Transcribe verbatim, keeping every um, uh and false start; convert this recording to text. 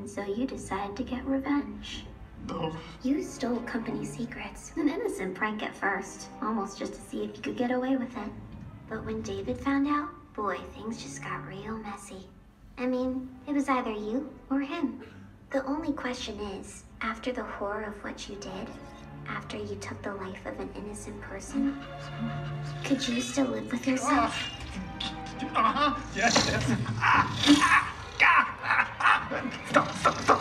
And so you decide to get revenge. No. You stole company secrets. An innocent prank at first, almost just to see if you could get away with it. But when David found out, boy, things just got real messy. I mean, it was either you or him. The only question is, after the horror of what you did, after you took the life of an innocent person, could you still live with yourself? Uh-huh. Yes, yes. Ah, ah, ah, ah. Stop, stop, stop.